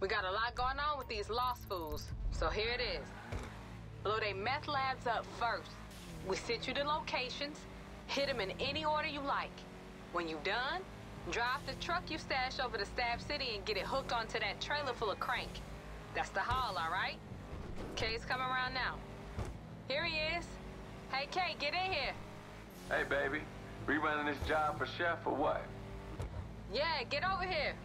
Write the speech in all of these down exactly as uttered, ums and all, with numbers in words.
We got a lot going on with these lost fools, so here it is. Blow they meth labs up first. We sent you the locations, hit them in any order you like. When you done, drive the truck you stashed over to Stab City and get it hooked onto that trailer full of crank. That's the haul, all right? Kay's coming around now. Here he is. Hey, Kay, get in here. Hey, baby. Rerunning this job for Chef or what? Yeah, get over here.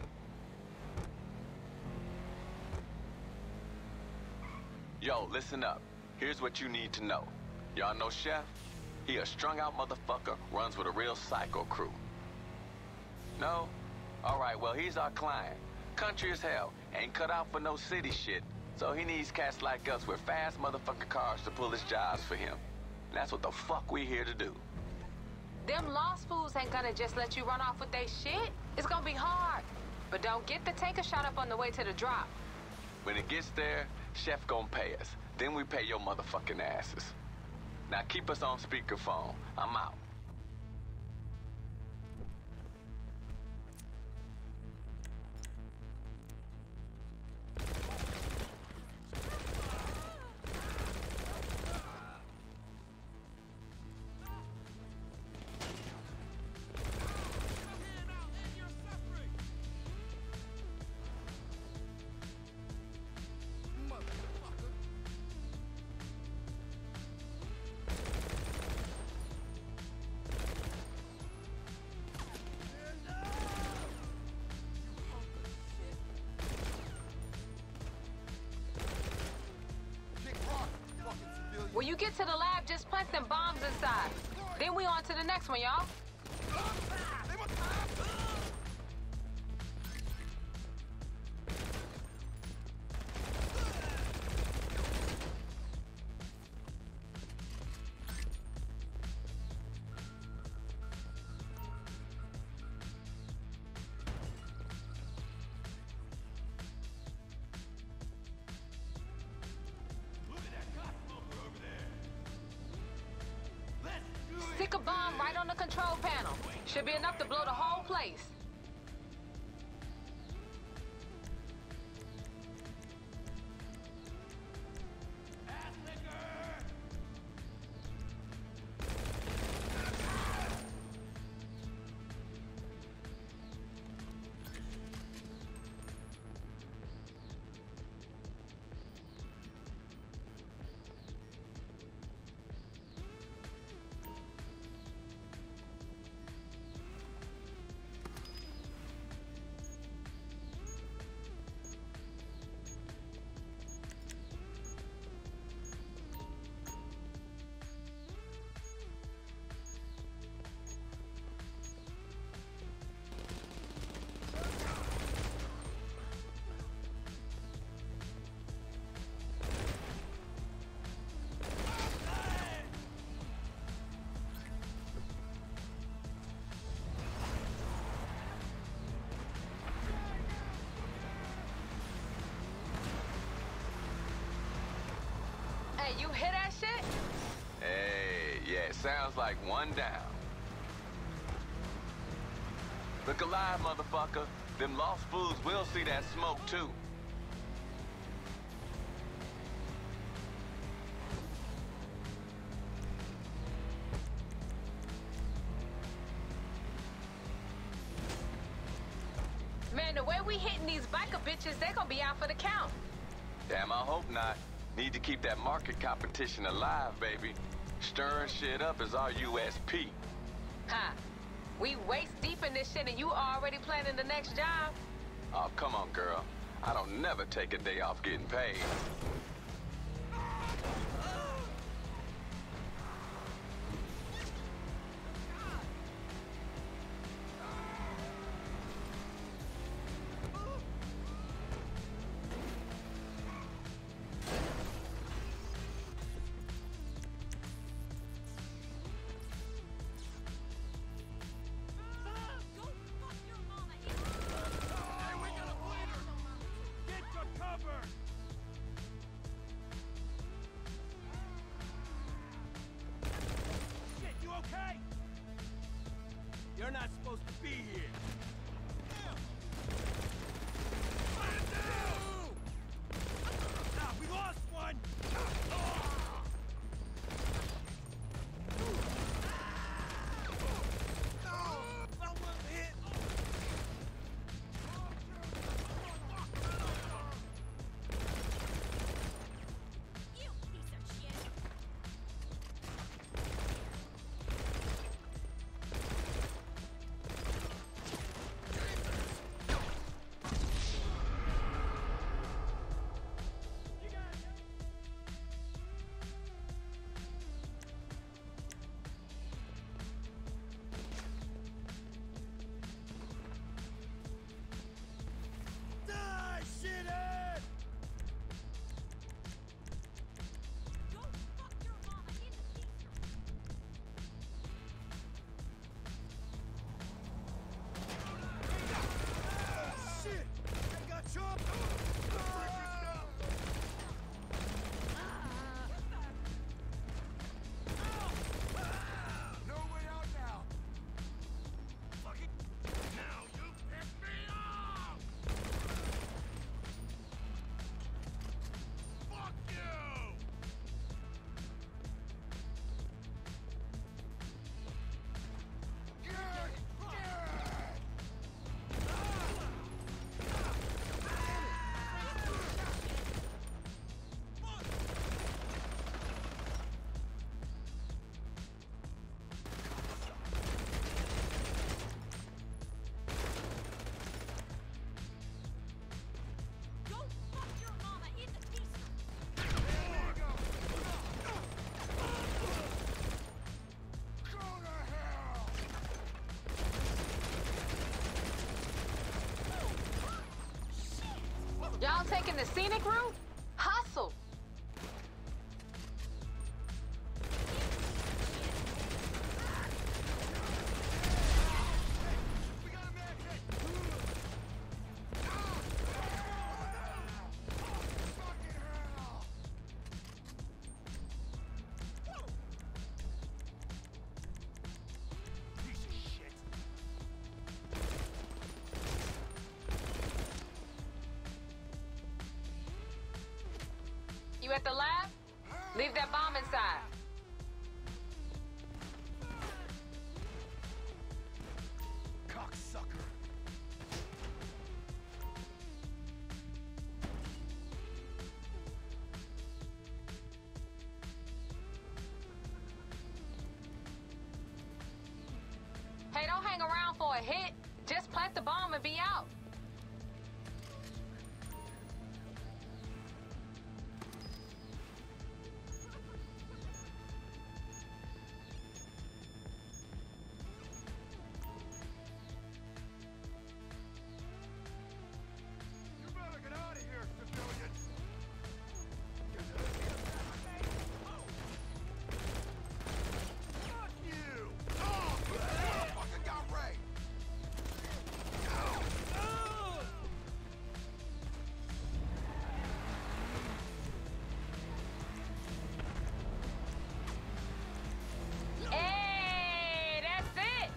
Yo, listen up. Here's what you need to know. Y'all know Chef? He a strung-out motherfucker, runs with a real psycho crew. No? Alright, well, he's our client. Country as hell, ain't cut out for no city shit. So he needs cats like us with fast motherfucking cars to pull his jobs for him. That's what the fuck we here to do. Them lost fools ain't gonna just let you run off with they shit. It's gonna be hard. But don't get the tanker shot up on the way to the drop. When it gets there, Chef gon' pay us. Then we pay your motherfucking asses. Now keep us on speakerphone. I'm out. When you get to the lab, just plant them bombs inside. Then we on to the next one, y'all. Stick a bomb right on the control panel. Should be enough to blow the whole place. Hey, you hear that shit? Hey, yeah, it sounds like one down. Look alive, motherfucker. Them lost fools will see that smoke, too. Man, the way we hitting these biker bitches, they gonna be out for the count. Damn, I hope not. Need to keep that market competition alive, baby. Stirring shit up is our U S P. Ha! We waist deep in this shit and you already planning the next job? Oh, come on, girl. I don't never take a day off getting paid. taking the scenic route? Hustle! You at the lab? Leave that bomb inside. Cocksucker. Hey, don't hang around for a hit. Just plant the bomb and be out. Hey, that's it.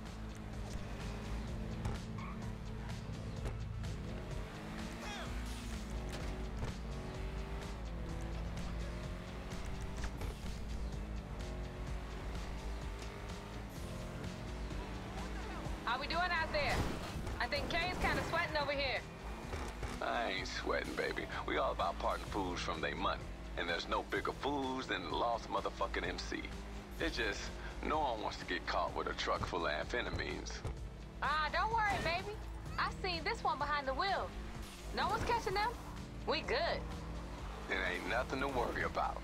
How we doing out there? I think Kay's kind of sweating over here. I ain't sweating, baby. We all about parting fools from their money. And there's no bigger fools than the lost motherfucking M C. It's just, no one wants to get caught with a truck full of amphetamines. Ah, don't worry, baby. I seen this one behind the wheel. No one's catching them. We good. It ain't nothing to worry about.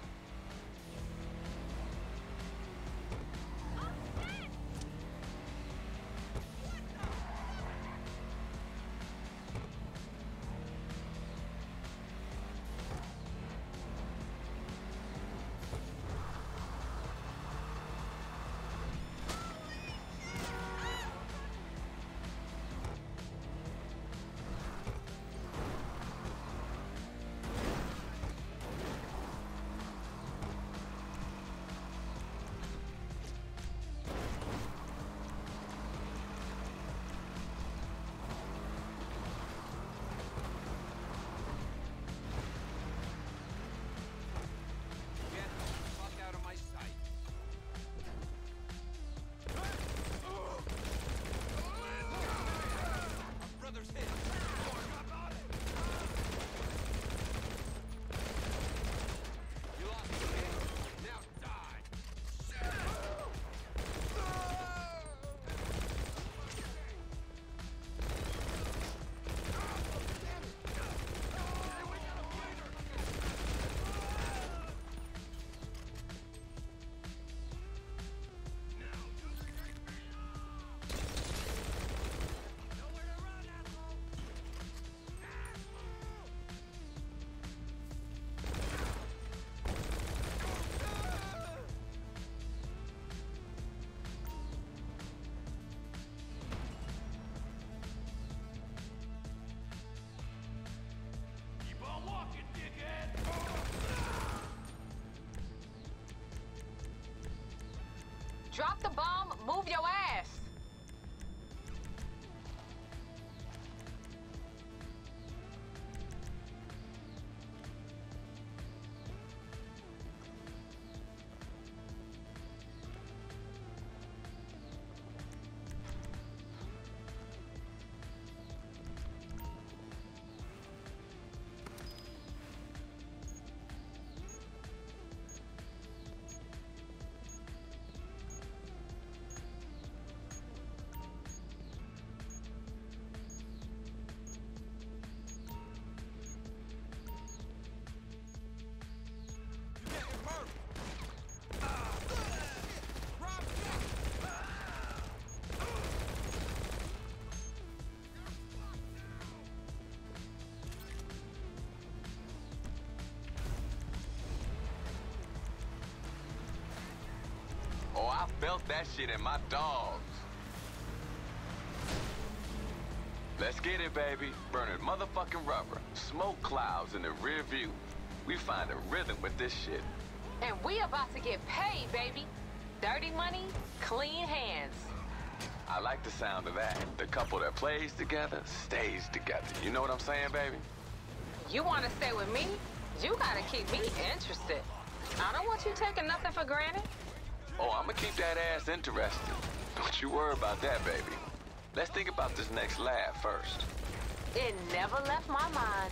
Drop the bomb, move your ass. felt that shit in my dogs. Let's get it, baby. Burning motherfucking rubber. Smoke clouds in the rear view. We find a rhythm with this shit. And we about to get paid, baby. Dirty money, clean hands. I like the sound of that. The couple that plays together stays together. You know what I'm saying, baby? You want to stay with me? You gotta keep me interested. I don't want you taking nothing for granted. Oh, I'm gonna keep that ass interested. Don't you worry about that, baby. Let's think about this next lab first. It never left my mind.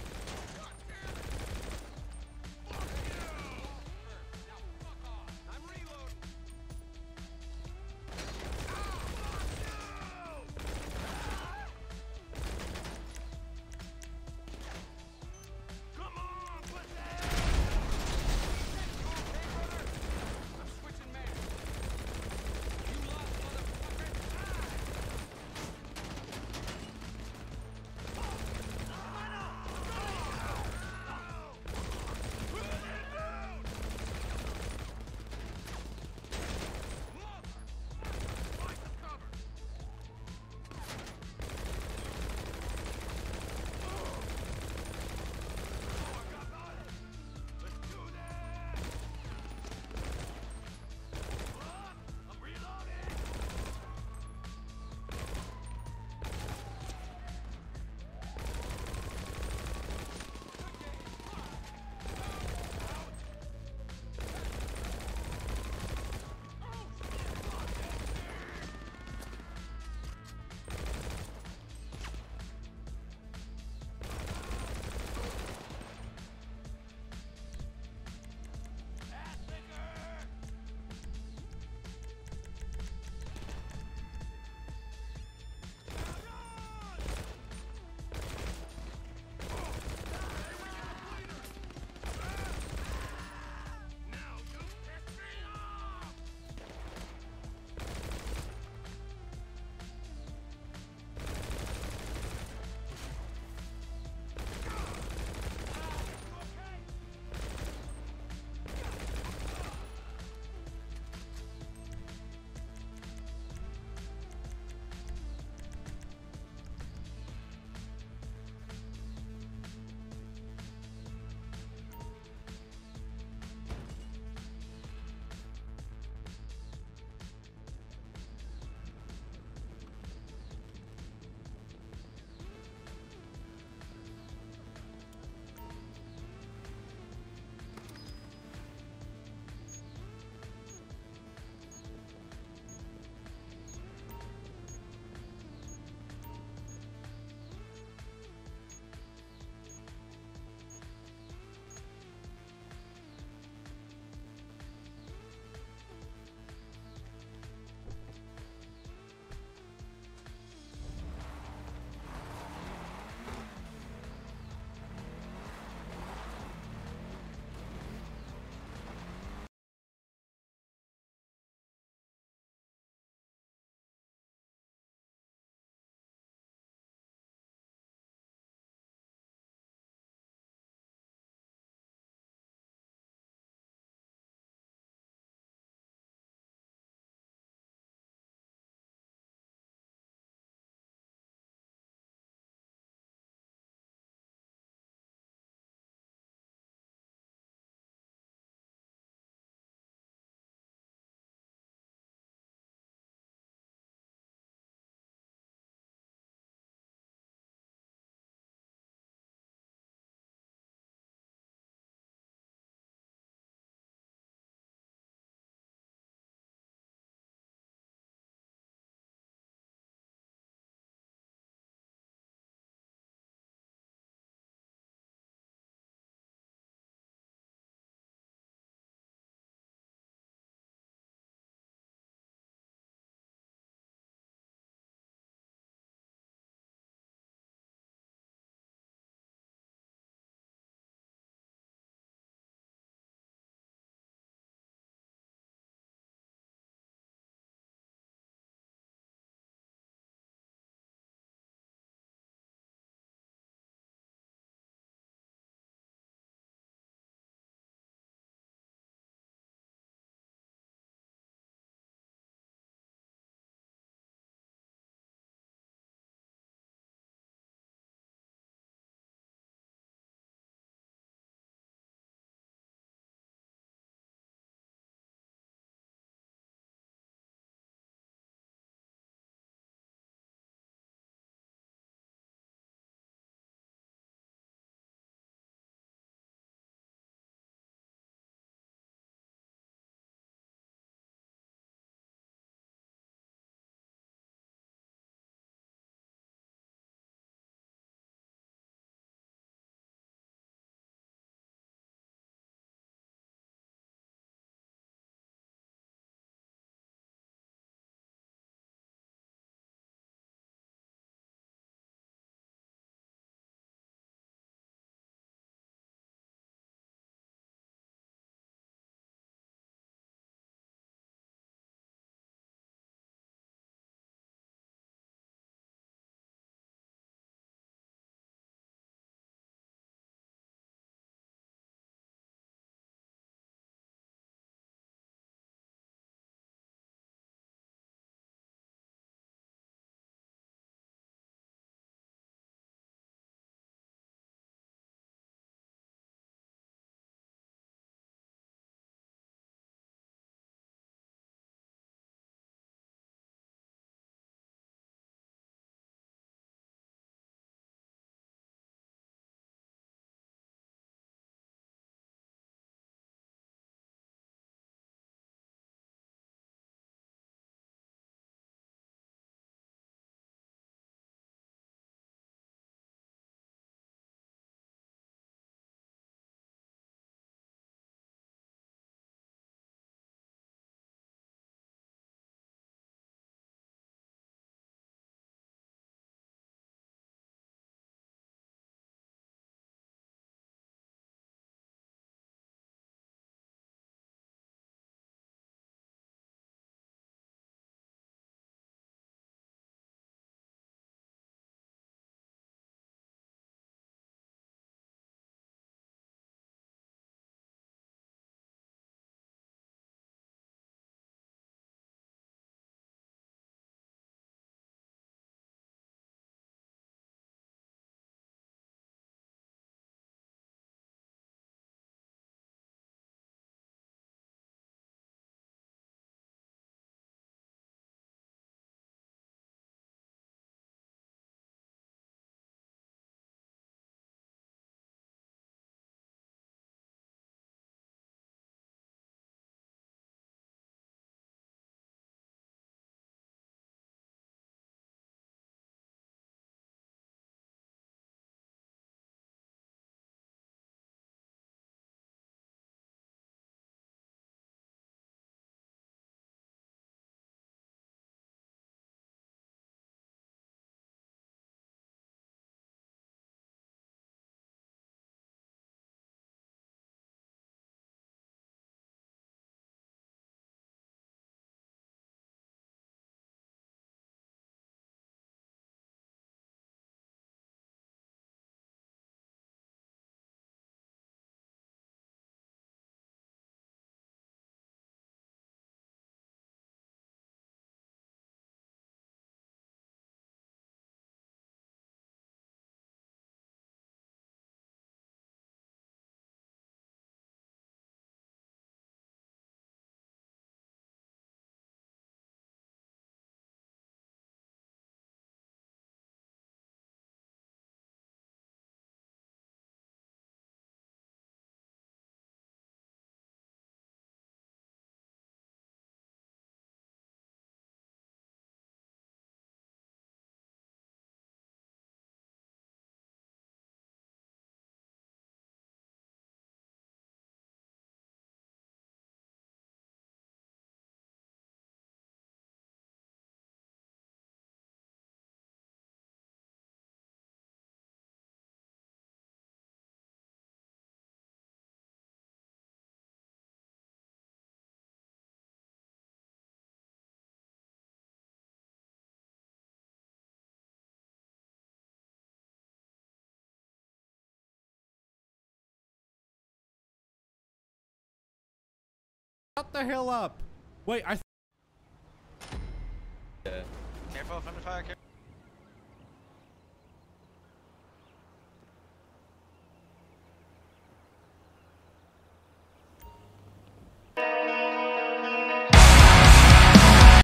Shut the hell up. Wait, I... Yeah. Careful, friendly fire, careful.